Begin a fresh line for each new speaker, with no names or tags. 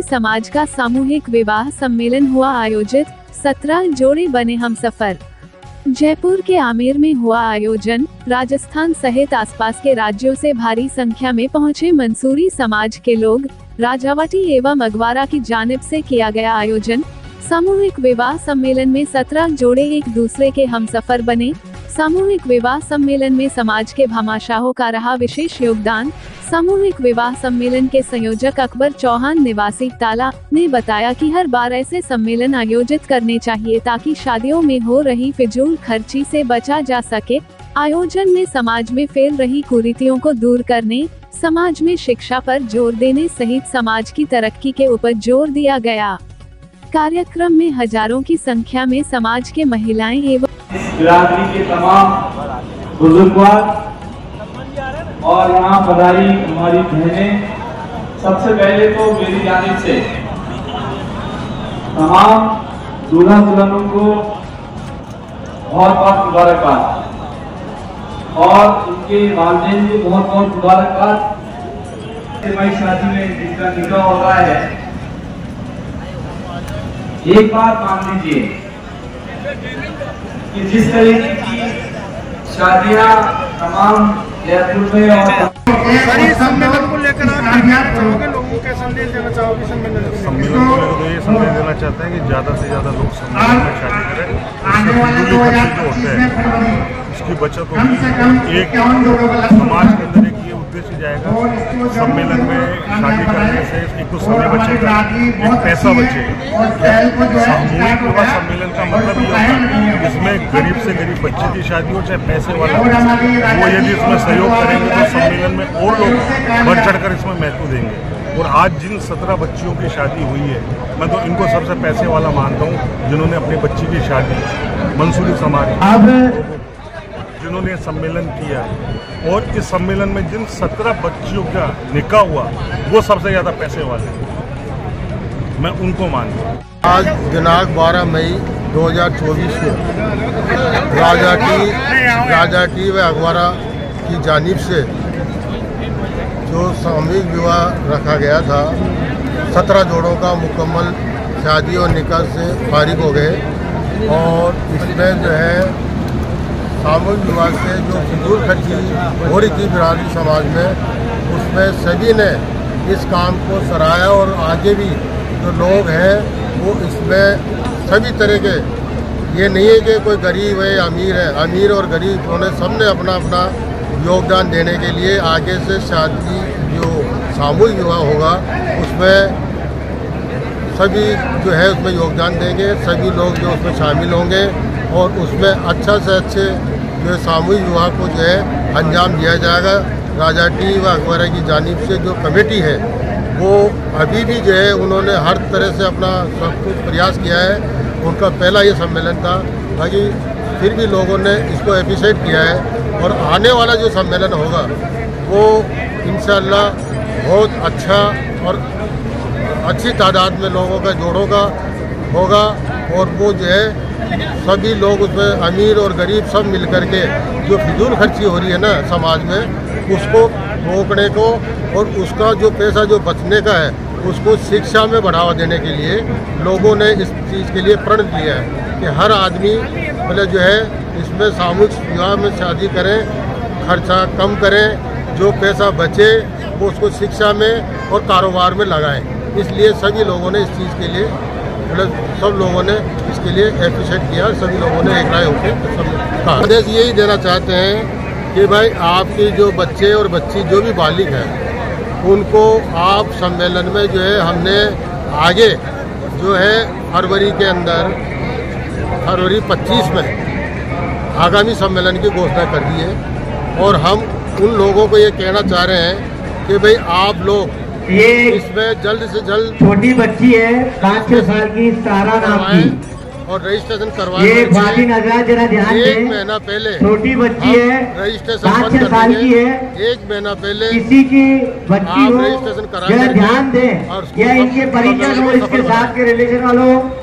समाज का सामूहिक विवाह सम्मेलन हुआ आयोजित, 17 जोड़े बने हमसफर। जयपुर के आमेर में हुआ आयोजन। राजस्थान सहित आसपास के राज्यों से भारी संख्या में पहुंचे मंसूरी समाज के लोग। राजावटी एवं अगवारा की जानिब से किया गया आयोजन। सामूहिक विवाह सम्मेलन में 17 जोड़े एक दूसरे के हमसफर बने। सामूहिक विवाह सम्मेलन में समाज के भामाशाहों का रहा विशेष योगदान। सामूहिक विवाह सम्मेलन के संयोजक अकबर चौहान निवासी ताला ने बताया कि हर बार ऐसे सम्मेलन आयोजित करने चाहिए ताकि शादियों में हो रही फिजूल खर्ची से बचा जा सके। आयोजन में समाज में फैल रही कुरीतियों को दूर करने, समाज में शिक्षा पर जोर देने सहित समाज की तरक्की के ऊपर जोर दिया गया। कार्यक्रम में हजारों की संख्या में समाज के महिलाएं एवं
बिरादरी के तमाम बुजुर्गवार और यहाँ पधारी हमारी बहनें, सबसे पहले तो मेरी जानिब से तमाम दूल्हा दुल्हनों को बहुत बहुत मुबारकबाद और उनके वालिदैन को बहुत बहुत मुबारकबाद। हमारी शादी में जिसका निकाह हो रहा है, एक बात मान लीजिए कि जिस तरीके की शादियां तमाम जयपुर में और
सम्मेलन को लेकर आप चाहोगे, लोगों को संदेश देना चाहोगे? सम्मेलन को ये संदेश देना चाहते हैं कि ज़्यादा से ज़्यादा लोग सम्मेलन में शादी करें, उसकी बचत होगी। एक समाज के अंदर एक ये उद्देश्य जाएगा, सम्मेलन में शादी करने से एक तो समय बचेगा, एक पैसा बचेगा। सामूहिक विवाह सम्मेलन का मतलब ये होता है इसमें गरीब से गरीब बच्चे की शादी हो चाहे पैसे वाला, वो यदि इसमें सहयोग करेंगे तो सम्मेलन में और लोग बढ़ चढ़कर इसमें महत्व देंगे। और आज जिन 17 बच्चियों की शादी हुई है, मैं तो इनको सबसे पैसे वाला मानता हूँ, जिन्होंने अपनी बच्ची की शादी मंसूरी समाज जिन्होंने सम्मेलन किया। और इस सम्मेलन में जिन 17 बच्चियों का निकाह हुआ वो सबसे ज़्यादा पैसे वाले, मैं उनको मानता हूँ।
आज दिनांक 12 मई 2024 को राजाटी व अगवारा की जानिब से जो सामूहिक विवाह रखा गया था, 17 जोड़ों का मुकम्मल शादी और निकाह से फारिग हो गए। और इसमें जो है सामूहिक विवाह से जो फिजूल खर्ची हो रही थी बिरादरी समाज में, उसमें सभी ने इस काम को सराहा। और आगे भी जो लोग हैं वो इसमें सभी तरह के, ये नहीं है कि कोई गरीब है अमीर है, अमीर और गरीब उन्होंने सबने अपना अपना योगदान देने के लिए आगे से शादी जो सामूहिक विवाह होगा उसमें सभी जो है उसमें योगदान देंगे। सभी लोग जो उसमें शामिल होंगे और उसमें अच्छा से अच्छे जो सामूहिक विवाह को जो है अंजाम दिया जाएगा। राजाटी व अगवारा की जानिब से जो कमेटी है वो अभी भी जो है उन्होंने हर तरह से अपना सब कुछ प्रयास किया है। उनका पहला ये सम्मेलन था, बाकी फिर भी लोगों ने इसको एप्रिशिएट किया है। और आने वाला जो सम्मेलन होगा वो इंशाअल्लाह बहुत अच्छा और अच्छी तादाद में लोगों का जोड़ों का होगा। और वो जो है सभी लोग उसमें अमीर और गरीब सब मिल कर के जो फिजूल खर्ची हो रही है ना समाज में, उसको रोकने को और उसका जो पैसा जो बचने का है उसको शिक्षा में बढ़ावा देने के लिए लोगों ने इस चीज़ के लिए प्रण लिया है कि हर आदमी मतलब जो है इसमें सामूहिक विवाह में शादी करें, खर्चा कम करें, जो पैसा बचे वो उसको शिक्षा में और कारोबार में लगाएं। इसलिए सभी लोगों ने इस चीज़ के लिए मतलब सब लोगों ने इसके लिए एप्रिशिएट किया, सभी लोगों ने एक राय होकर सब कहा। आदेश यही देना चाहते हैं कि भाई आपकी जो बच्चे और बच्ची जो भी बालिग हैं उनको आप सम्मेलन में जो है हमने आगे जो है फरवरी के अंदर फरवरी 25 में आगामी सम्मेलन की घोषणा कर दी है। और हम उन लोगों को ये कहना चाह रहे हैं कि भाई आप लोग
ये
इसमें जल्द से जल्द
छोटी बच्ची है 5-6 साल की, सारा नाम की,
और रजिस्ट्रेशन करवाएं।
ये बाली नजर जरा ध्यान दें।
1 महीना पहले
छोटी बच्ची है,
रजिस्ट्रेशन
5-6 साल की है,
1 महीना पहले
किसी की बच्ची हो
रजिस्ट्रेशन
जरा ध्यान दें, या इनके परिजन हो, इसके साथ के रिलेशन वालों